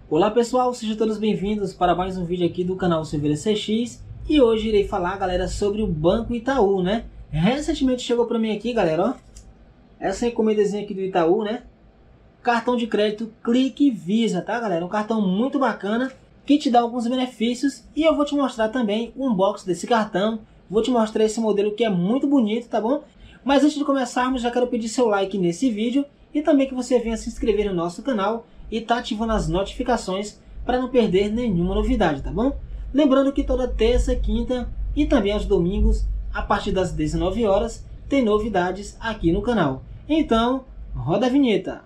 Olá pessoal, sejam todos bem-vindos para mais um vídeo aqui do canal Silveira CX. E hoje irei falar, galera, sobre o Banco Itaú, né? Recentemente chegou para mim aqui, galera, ó, essa encomendazinha aqui do Itaú, né? Cartão de crédito Clique Visa, tá, galera? Um cartão muito bacana que te dá alguns benefícios. E eu vou te mostrar também o unboxing desse cartão. Vou te mostrar esse modelo que é muito bonito, tá bom? Mas antes de começarmos, já quero pedir seu like nesse vídeo e também que você venha se inscrever no nosso canal e tá ativando as notificações para não perder nenhuma novidade, tá bom? Lembrando que toda terça, quinta e também aos domingos, a partir das 19 horas, tem novidades aqui no canal. Então, roda a vinheta!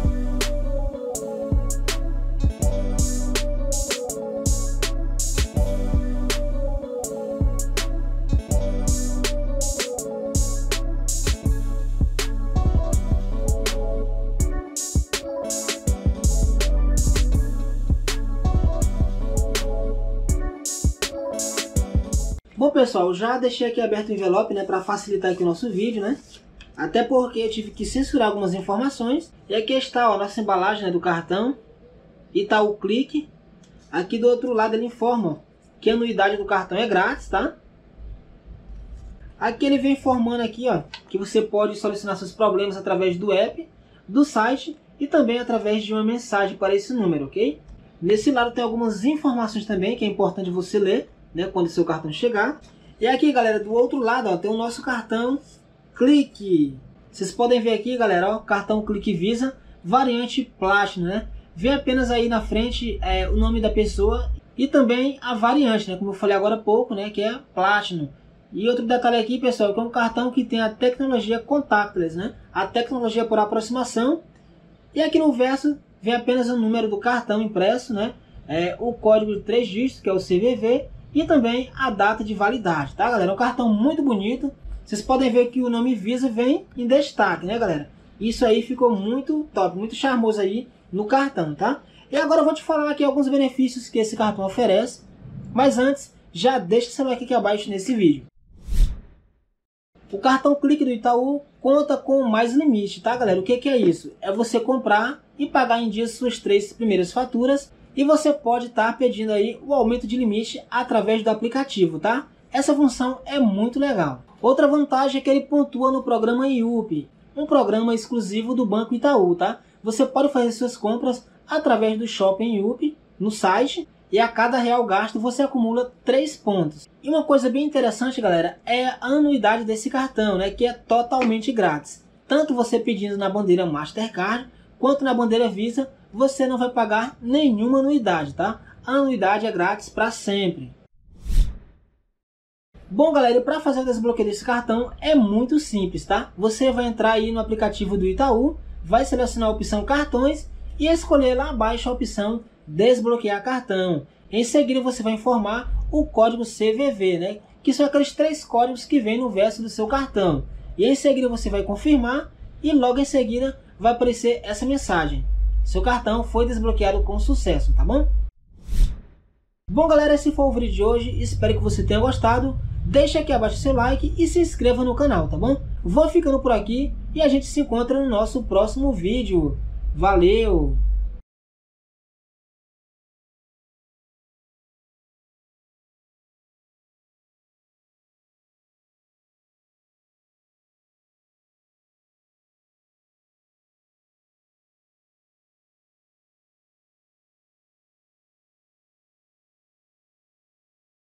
Bom pessoal, já deixei aqui aberto o envelope, né, para facilitar aqui o nosso vídeo, né? Até porque eu tive que censurar algumas informações. E aqui está, ó, a nossa embalagem, né, do cartão Itaú Clique. Aqui do outro lado ele informa, ó, que a anuidade do cartão é grátis, tá? Aqui ele vem informando aqui, ó, que você pode solucionar seus problemas através do app, do site e também através de uma mensagem para esse número, ok? Nesse lado tem algumas informações também que é importante você ler, né, quando o seu cartão chegar. E aqui, galera, do outro lado, ó, tem o nosso cartão Clique. Vocês podem ver aqui, galera, ó, cartão Clique Visa, variante Platinum, né? Vem apenas aí na frente o nome da pessoa e também a variante, né, como eu falei agora há pouco, né, que é Platinum. E outro detalhe aqui, pessoal, que é um cartão que tem a tecnologia contactless, né? A tecnologia por aproximação. E aqui no verso vem apenas o número do cartão impresso, né? O código de 3 dígitos, que é o CVV, e também a data de validade, tá, galera? É um cartão muito bonito. Vocês podem ver que o nome Visa vem em destaque, né, galera? Isso aí ficou muito top, muito charmoso aí no cartão, tá? E agora eu vou te falar aqui alguns benefícios que esse cartão oferece. Mas antes, já deixa seu like aqui abaixo nesse vídeo. O cartão Clique do Itaú conta com mais limite, tá, galera? O que é isso? É você comprar e pagar em dias suas 3 primeiras faturas. E você pode estar pedindo aí o aumento de limite através do aplicativo, tá? Essa função é muito legal. Outra vantagem é que ele pontua no programa IUP, um programa exclusivo do Banco Itaú, tá? Você pode fazer suas compras através do Shopping IUP no site e a cada real gasto você acumula 3 pontos. E uma coisa bem interessante, galera, é a anuidade desse cartão, né? Que é totalmente grátis. Tanto você pedindo na bandeira Mastercard quanto na bandeira Visa, você não vai pagar nenhuma anuidade, tá? A anuidade é grátis para sempre. Bom, galera, e para fazer o desbloqueio desse cartão é muito simples, tá? Você vai entrar aí no aplicativo do Itaú, vai selecionar a opção cartões e escolher lá abaixo a opção desbloquear cartão. Em seguida você vai informar o código CVV, né? Que são aqueles 3 códigos que vem no verso do seu cartão. E em seguida você vai confirmar e logo em seguida vai aparecer essa mensagem: seu cartão foi desbloqueado com sucesso, tá bom? Bom, galera, esse foi o vídeo de hoje. Espero que você tenha gostado. Deixa aqui abaixo seu like e se inscreva no canal, tá bom? Vou ficando por aqui e a gente se encontra no nosso próximo vídeo. Valeu!